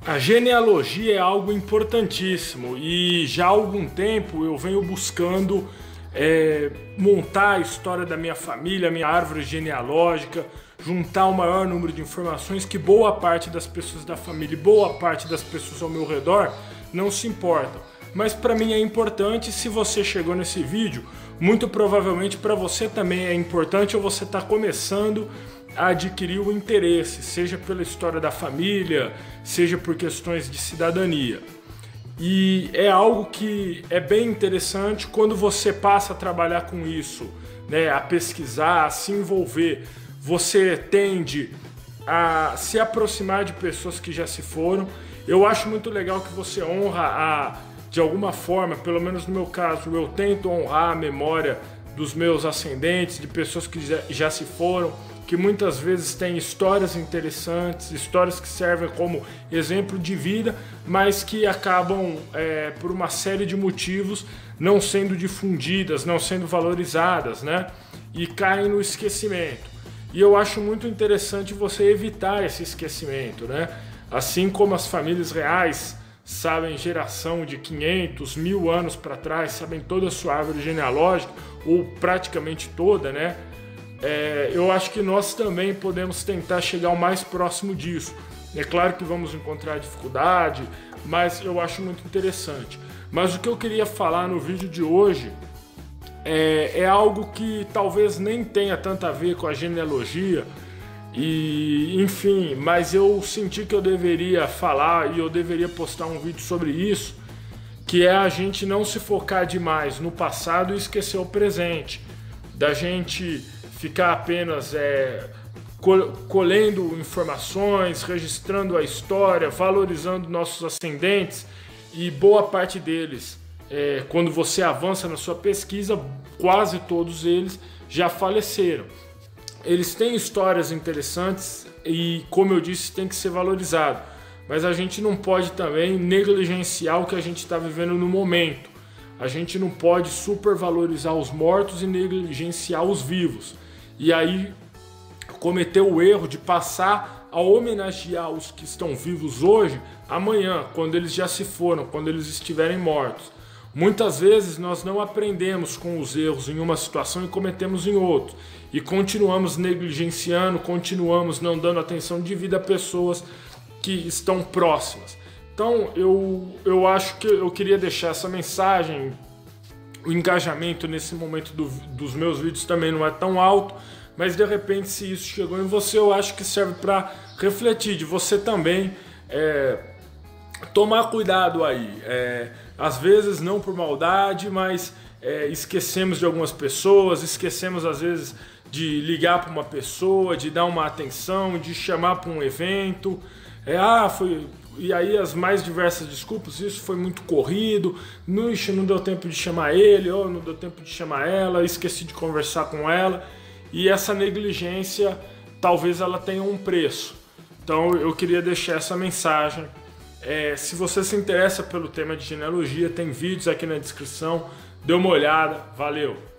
A genealogia é algo importantíssimo e já há algum tempo eu venho buscando montar a história da minha família, a minha árvore genealógica, juntar o maior número de informações que boa parte das pessoas da família e boa parte das pessoas ao meu redor não se importam. Mas para mim é importante. Se você chegou nesse vídeo, muito provavelmente para você também é importante, ou você está começando a adquirir o interesse, seja pela história da família, seja por questões de cidadania. E é algo que é bem interessante quando você passa a trabalhar com isso, né, a pesquisar, a se envolver. Você tende a se aproximar de pessoas que já se foram. Eu acho muito legal que você honra de alguma forma, pelo menos no meu caso, eu tento honrar a memória dos meus ascendentes, de pessoas que já se foram, que muitas vezes têm histórias interessantes, histórias que servem como exemplo de vida, mas que acabam, por uma série de motivos, não sendo difundidas, não sendo valorizadas, né? E caem no esquecimento. E eu acho muito interessante você evitar esse esquecimento, né? Assim como as famílias reais sabem geração de 500, 1000 anos para trás, sabem toda a sua árvore genealógica, ou praticamente toda, né? Eu acho que nós também podemos tentar chegar o mais próximo disso. É claro que vamos encontrar dificuldade, mas eu acho muito interessante. Mas o que eu queria falar no vídeo de hoje é algo que talvez nem tenha tanto a ver com a genealogia, e enfim, mas eu senti que eu deveria falar e eu deveria postar um vídeo sobre isso, que é a gente não se focar demais no passado e esquecer o presente, da gente ficar apenas colhendo informações, registrando a história, valorizando nossos ascendentes, e boa parte deles, quando você avança na sua pesquisa, quase todos eles já faleceram. Eles têm histórias interessantes e, como eu disse, tem que ser valorizado, mas a gente não pode também negligenciar o que a gente está vivendo no momento. A gente não pode supervalorizar os mortos e negligenciar os vivos. E aí cometeu o erro de passar a homenagear os que estão vivos hoje, amanhã, quando eles já se foram, quando eles estiverem mortos. Muitas vezes nós não aprendemos com os erros em uma situação e cometemos em outra. E continuamos negligenciando, continuamos não dando atenção devida a pessoas que estão próximas. Então eu acho que eu queria deixar essa mensagem. O engajamento nesse momento dos meus vídeos também não é tão alto, mas de repente, se isso chegou em você, eu acho que serve para refletir, de você também tomar cuidado aí. Às vezes não por maldade, mas esquecemos de algumas pessoas, esquecemos às vezes de ligar para uma pessoa, de dar uma atenção, de chamar para um evento. E aí as mais diversas desculpas, isso foi muito corrido, não deu tempo de chamar ele, ou não deu tempo de chamar ela, esqueci de conversar com ela. E essa negligência, talvez ela tenha um preço. Então eu queria deixar essa mensagem. Se você se interessa pelo tema de genealogia, tem vídeos aqui na descrição, dê uma olhada, valeu!